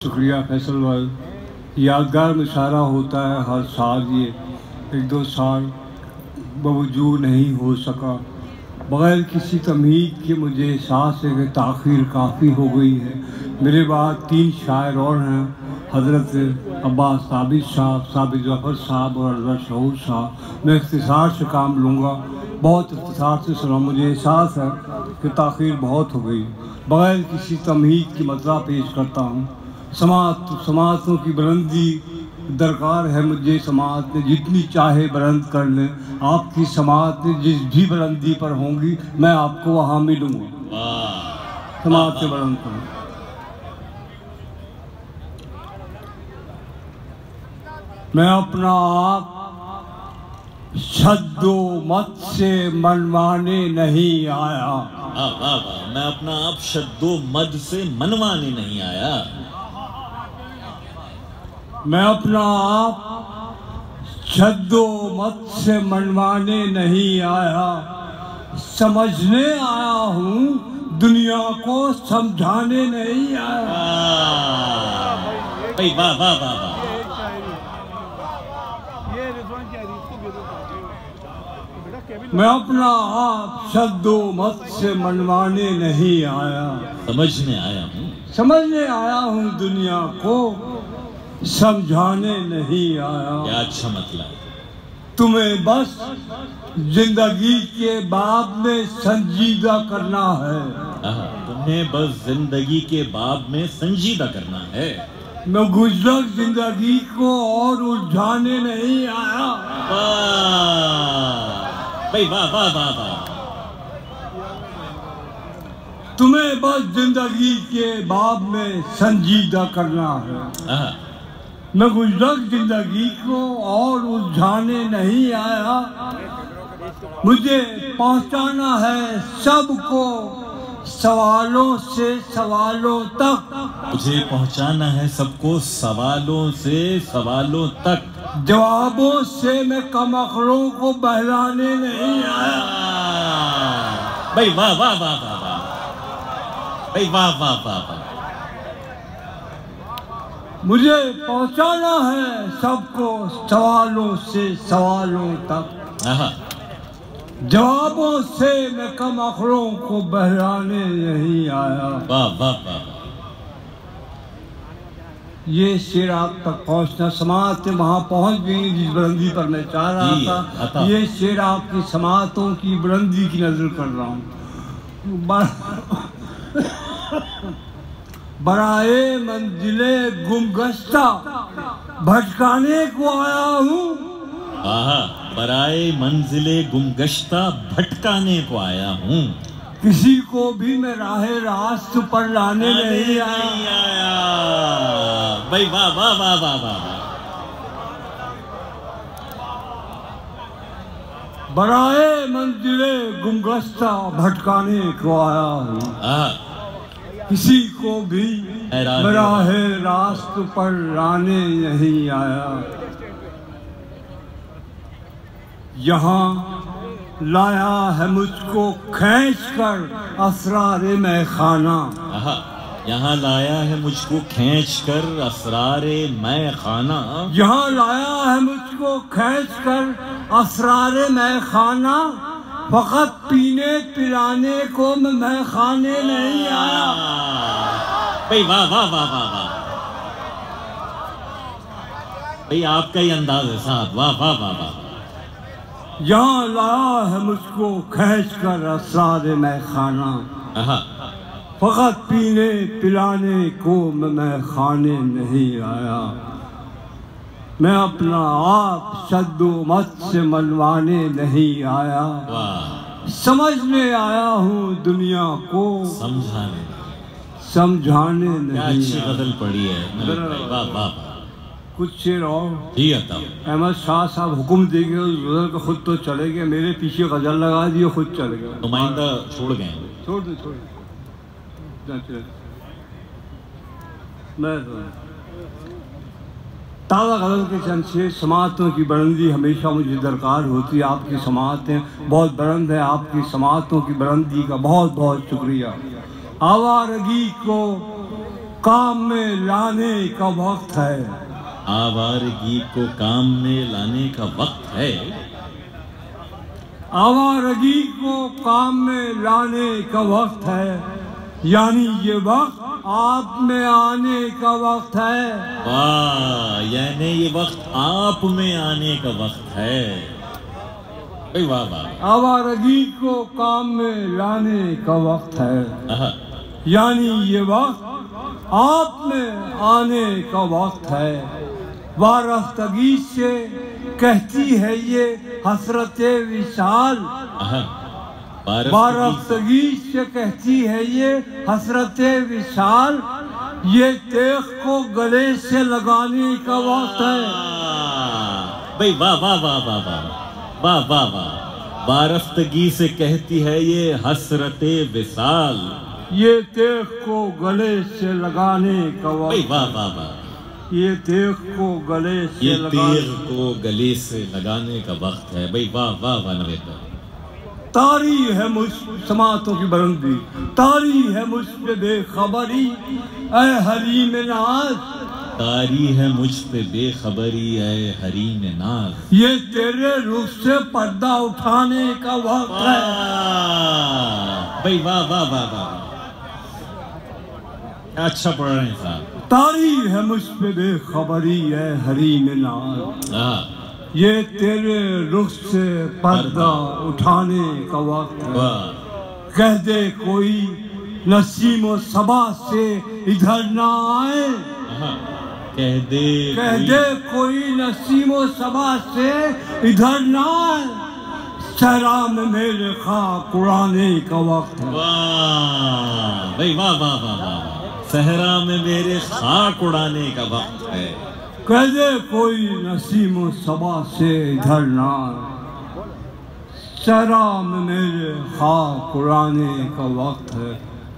शुक्रिया फैसल भाई। यादगार मुशायरा होता है हर साल, ये 1-2 साल बावजूद नहीं हो सका। बग़ैर किसी तमहीद के मुझे एहसास है कि ताख़ीर काफ़ी हो गई है। मेरे बाद 3 शायर और हैं, हज़रत अब्बास साबित साहब, साबित ज़फ़र साहब और अज़हर शहूर साहब। मैं इख्तिसार से काम लूँगा, बहुत इख्तिसार से सुना। मुझे एहसास है कि ताख़ीर बहुत हो गई। बग़ैर किसी तमहीद की मतला पेश करता हूँ। समातों की बुलंदी दरकार है मुझे, समात ने जितनी चाहे बुलंद कर ले। आपकी समात ने जिस भी बुलंदी पर होंगी मैं आपको वहाँ मिलूँगा। समात से बुलंद करूँ। मैं अपना आप शद्दो मत से मनवाने नहीं आया। मैं अपना आप शद्दो मद से मनवाने नहीं आया। मैं अपना आप शद्दो मत से मनवाने नहीं आया। समझने आया हूँ, दुनिया को समझाने नहीं आया। भाई वाह वाह वाह वाह। मैं अपना आप शद्दो मत से मनवाने नहीं आया। समझने आया हूँ, समझने आया हूँ, दुनिया को समझाने नहीं आया। क्या अच्छा मतलब। तुम्हें बस जिंदगी के बाब में संजीदा करना है। तुम्हें बस जिंदगी के बाब में संजीदा करना है। मैं गुजर जिंदगी को और उलझाने नहीं आया। भाई वाह वाह वाह वाह। तुम्हें बस जिंदगी के बाब में संजीदा करना है। मैं गुजर जिंदगी को और उलझाने नहीं आया। मुझे पहुंचाना है सबको सवालों से सवालों तक। मुझे पहुंचाना है सबको सवालों से सवालों तक। जवाबों से मैं कमअक्लों को बहलाने नहीं आया। भाई वाह वाह वाह वाह वाह। भाई वाह वाह वाह वाह। मुझे पहुंचाना है सबको सवालों से सवालों तक। जवाबों से मैं कमअक्लों को बहलाने नहीं आया। वाह वाह वाह। ये शेर आप तक पहुंचना, समात वहां पहुंच गई जिस बुलंदी पर मैं चाह रहा था। ये शेर आपकी समातों की बुलंदी की नजर कर रहा हूँ। बराए मंजिले गुमगश्ता भटकाने को आया हूँ। बराए मंजिले गुमगश्ता भटकाने को आया हूँ। किसी को भी मैं राहे रास्त पर लाने नहीं आया। भाई वाह वाह वाह वाह वाह। बराए मंजिले गुमगश्ता भटकाने को आया हूँ। किसी को भी राहे रास्त पर लाने नहीं आया। यहाँ लाया है मुझको खींच कर असरारे मैखाना। यहाँ लाया है मुझको खींच कर असरारे मैखाना। यहाँ लाया है मुझको खींच कर असरारे मैखाना। फकत पीने पिलाने को मैं खाने नहीं आया। भाई वाह वाह वाह वाह वाह। भाई आपका ही अंदाज है साहब। वाह वाह वाह वाह। यहाँ लाया है मुझको खींच कर असरारे मैखाना। फकत पीने पिलाने को मैं खाने नहीं आया। मैं अपना आप शद्दो मत से मनवाने नहीं आया। समझने आया हूँ, दुनिया को समझाने नहीं। अच्छी गजल पड़ी है। वाह वाह। कुछ शेर और जी आता हूँ। अहमद शाह साहब हुक्म देंगे उस गजल को, खुद तो चले गए, मेरे पीछे गजल लगा दिए, खुद चले गए। नुमाइंदा छोड़ गए। छोड़ दे छोड़ मैं ताज़ा गज़ल के चंद शेर। समातों की बुलंदी हमेशा मुझे दरकार होती है। आपकी समातें बहुत बुलंद है। आपकी समातों की बुलंदी का बहुत बहुत शुक्रिया। आवारगी को काम में लाने का वक्त है। आवारगी को काम में लाने का वक्त है। आवारगी को काम में लाने का वक्त है, यानी ये वक्त आप में आने का वक्त है। वाह, यानी ये वक्त आप में आने का वक्त है। वाह वाह। आवारगी को काम में लाने का वक्त है, यानी ये वक्त आप में आने का वक्त है। वारफ्तगी से कहती है ये हसरते विशाल, वारफ्तगी से कहती है ये हसरते विशाल, ये तेख को गले से लगाने का वक्त है। भाई वाह वाह वाह वाह वाह वाह वाह वाह। वारफ्तगी से कहती है ये हसरते विशाल, ये तेख को गले से लगाने का वक्त। वाह वाह वाह। ये तेख को गले से ये तेख को गले से लगाने का वक्त है। भाई वाह वाह वाह नवेद। तारी है मुझ समातों की बुलंदी, तारी है मुझ पे बेखबरी ऐ हरीम नाज, तारी है मुझ पे बेखबरी ऐ हरीम नाज। ये तेरे रुख से पर्दा उठाने का वक्त है। भाई वाह वाह वाह वाह। अच्छा पढ़ रहे हैं साहब। तारी है मुझ पे बेखबरी है हरीम नाज, ये तेरे रुख से पर्दा उठाने का वक्त है। कह दे कोई नसीमो सबा से इधर ना आए, कह दे कोई नसीमो सबा से इधर ना आए, सहरा में मेरे खाक उड़ाने का वक्त है। वाह भाई वाह वाह वाह वाह। सहरा में मेरे खाक उड़ाने का वक्त है। कह दे कोई नसीमो सबा से इधर ना, सहरा में मेरे खाक उड़ाने का वक्त है।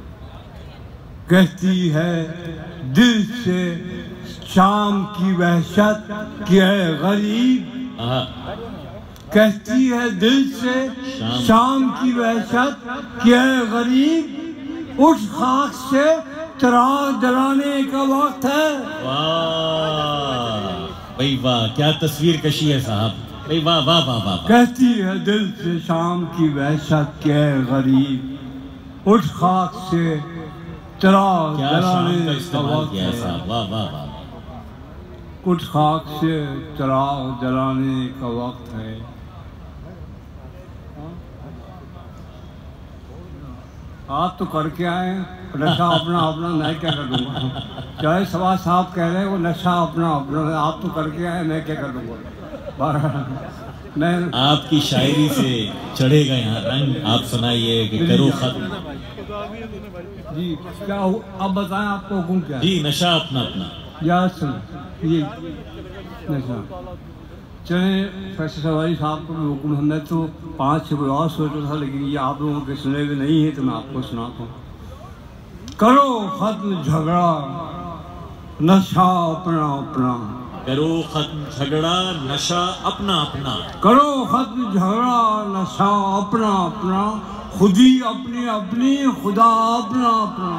कहती है दिल से शाम की वहशत कि है गरीब, कहती है दिल से शाम की वहशत कि है गरीब, उठ खाक से चिराग जलाने का वक्त है। वाह भाई वाह, क्या तस्वीर कशी है साहब। भाई वाह वाह वाह वाह। कहती है दिल से शाम की वहशत के गरीब, उठ खाक से चिराग जलाने का वक्त है साहब। वाह वाह वाह। उठ खाक से चिराग जलाने का वक्त है। आप तो करके आए, नशा अपना अपना, मैं क्या कर दूंगा। चाहे सवा साहब कह रहे हैं वो नशा अपना अपना, आप तो करके आए, मैं क्या कर दूंगा। मैं आपकी शायरी से चढ़ेगा यहाँ रंग। आप सुनाइए कि करो खत्म। जी क्या अब बताएं आपको हुक्म क्या? जी नशा अपना अपना। याद सुन ये नशा चले फैसल सवारी साहब को भी हुक्म है। मैं तो 5-6 और सोचा था, लेकिन ये आप लोगों के सुने हुए नहीं है तो मैं आपको सुनाता हूँ। करो खत्म झगड़ा नशा अपना अपना, करो खत्म झगड़ा नशा अपना अपना, करो खत्म झगड़ा नशा अपना अपना, खुदी अपनी अपनी खुदा अपना अपना।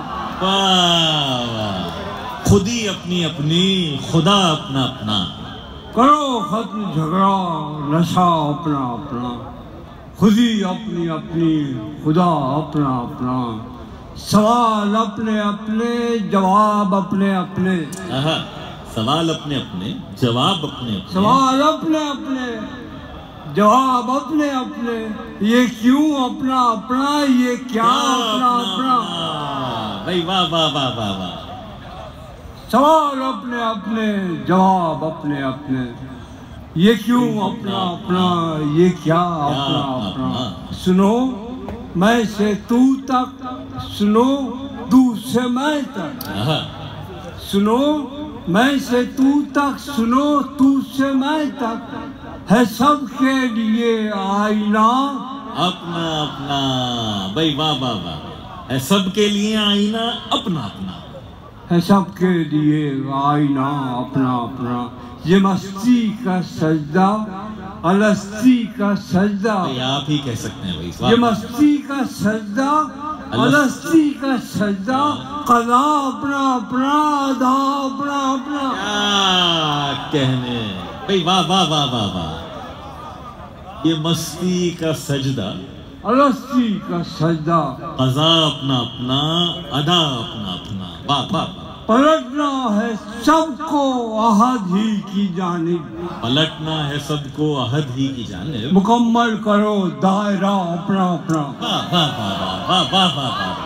वाह, खुदी अपनी अपनी खुदा अपना अपना। करो खत्म झगड़ा नशा अपना अपना, खुदी अपनी अपनी खुदा अपना अपना, सवाल अपने अपने जवाब अपने अपने। सवाल अपने अपने जवाब अपने अपने, सवाल अपने अपने जवाब अपने अपने, ये क्यों अपना अपना, ये क्या अपना अपना। भाई वाह वाह वाह वाह वाह। सवाल अपने अपने जवाब अपने अपने, ये क्यों अपना अपना, ये क्या अपना अपना। सुनो मैं से तू तक, सुनो तू से मैं तक, सुनो मैं से तू तक, सुनो तू से मैं तक, है सबके लिए आईना अपना अपना। भाई वाह वाह वाह। है सबके लिए आईना अपना अपना, है सबके लिए आईना अपना अपना। ये मस्ती का सजदा अलस्ती का सजदा, आप ही कह सकते हैं भाई। ये मस्ती का सजदा अलस्ती का सजदा, कदा अपना अपना, अदा अपना अपना। क्या कहने भाई, वाह वाह वाह वाह वाह। ये मस्ती का सजदा, अलस्ती का सजदा, कज़ा अपना अपना, अदा अपना अपना। वाह वाह वाह। पलटना है सबको अहद ही की जानिब, पलटना है सबको अहद ही की जानिब। मुकम्मल करो दायरा अपना अपना। वाह वाह वाह वाह वाह वाह वाह वाह।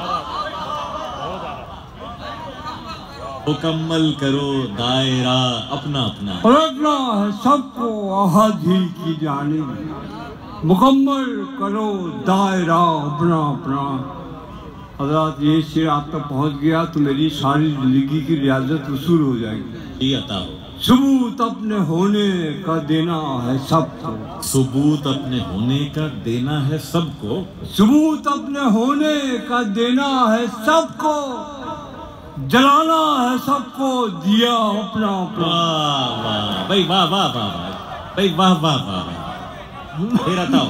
मुकम्मल करो दायरा अपना अपना। पलटना है सबको अहद ही की जानिब, मुकम्मल करो दायरा अपना अपना। हज़रात ये शेर आप तक पहुँच गया तो मेरी सारी जिंदगी की रियाजत वसूल हो जाएगी। जी अता हो। सबूत अपने होने का देना है सबको, सबूत अपने होने का देना है सबको। सबूत अपने होने का देना है सबको, जलाना है सबको दिया अपना अपना। वाह वाह भाई, वाह वाह वाह वाह भाई, वाह वाह वाह वाह। फिर बताओ।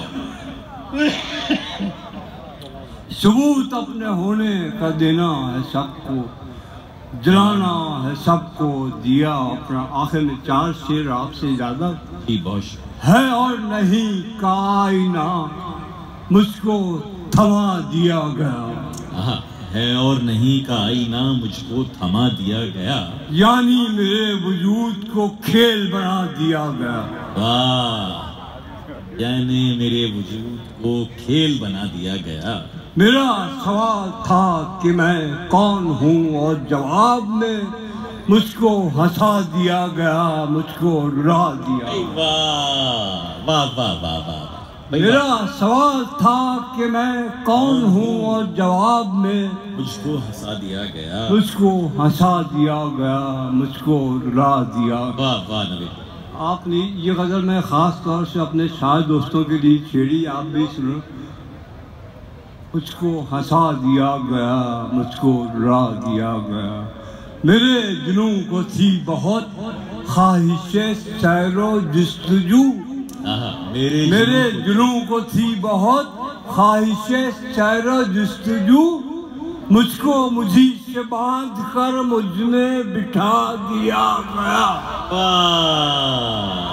सबूत अपने होने का देना है सबको, जलाना है सबको दिया अपना। आखिर में 4 शेर आपसे इजाजत। बहुत है और नहीं का आईना मुझको थमा दिया गया, है और नहीं का आईना मुझको थमा दिया गया। यानी मेरे वजूद को खेल बना दिया गया। वाह, यानी मेरे वजूद को खेल बना दिया गया। मेरा सवाल था कि मैं कौन हूँ और जवाब में मुझको हंसा दिया गया, मुझको रुला दिया। वाह वाह वाह वाह वाह। मेरा सवाल था कि मैं कौन हूँ और जवाब में मुझको हंसा दिया गया, मुझको हंसा दिया गया, मुझको रुला दिया। वाह वाह नबी। आपने ये गज़ल मैं ख़ास तौर से अपने शायर दोस्तों के लिए छेड़ी, आप भी सुनो। मुझको हंसा दिया गया, मुझको रुला दिया गया। मेरे दिलों को थी बहुत ख्वाहिशे सैरो जस्तजू, मेरे दिलों को थी बहुत ख्वाहिशे सैरो जस्तजू, मुझको मुझी से बांध कर मुझ में बिठा दिया गया। वाह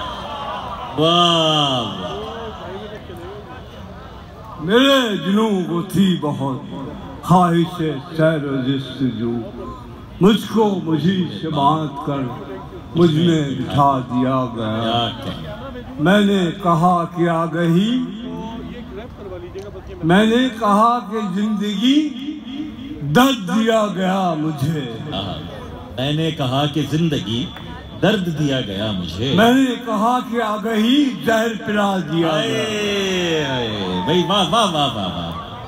वाह। मेरे दिलों को थी बहुत ख्वाहिशे सैरो जस्तजू, मुझको मुझी से बांध कर मुझ में बिठा दिया गया। मैंने कहा कि आगही, मैंने कहा कि जिंदगी दर्द दिया गया मुझे, मैंने कहा कि जिंदगी दर्द दिया गया मुझे। मैंने कहा कि आगही जहर पिला दिया गया। भाई वाह वाह वाह वाह वाह।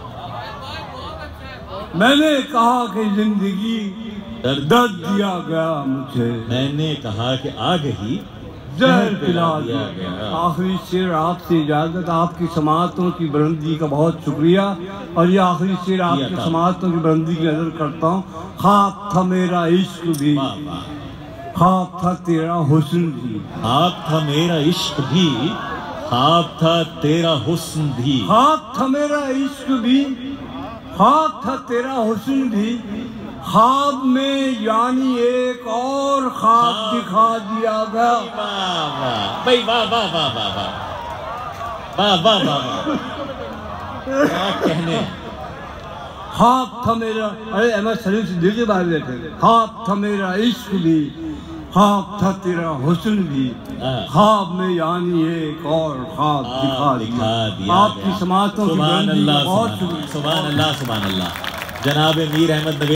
मैंने कहा कि जिंदगी दर्द दिया गया मुझे, मैंने कहा कि आग ही जहर पिला दिया गया। आखिरी शेर आपसे इजाजत। आपकी समाअतों की बुलंदी का बहुत शुक्रिया। और ये आखिरी शेर आपकी समाअतों की बुलंदी की नजर करता हूँ। ख्वाब था मेरा इश्क भी, ख्वाब था तेरा हुस्न भी, ख्वाब था मेरा इश्क भी, ख्वाब था तेरा हुस्न भी, ख्वाब था मेरा इश्क भी, ख्वाब था तेरा हुस्न भी, ख्वाब में यानी एक और ख्वाब दिखा दिया गया। वाह वाह भाई, वाह वाह वाह वाह वाह वाह वाह वाह। क्या कहने। ख्वाब था मेरा, अरे अहमद सलीम से दिल के बारे में थे। ख्वाब था मेरा इश्क भी, ख्वाब था तेरा हुस्न भी, ख्वाब में यानी एक और ख्वाब दिखा दिया। आपकी समाअतों की बुलंदी का बहुत शुक्रिया। सुभान अल्लाह सुभान अल्लाह। जनाब मीर अहमद नबी।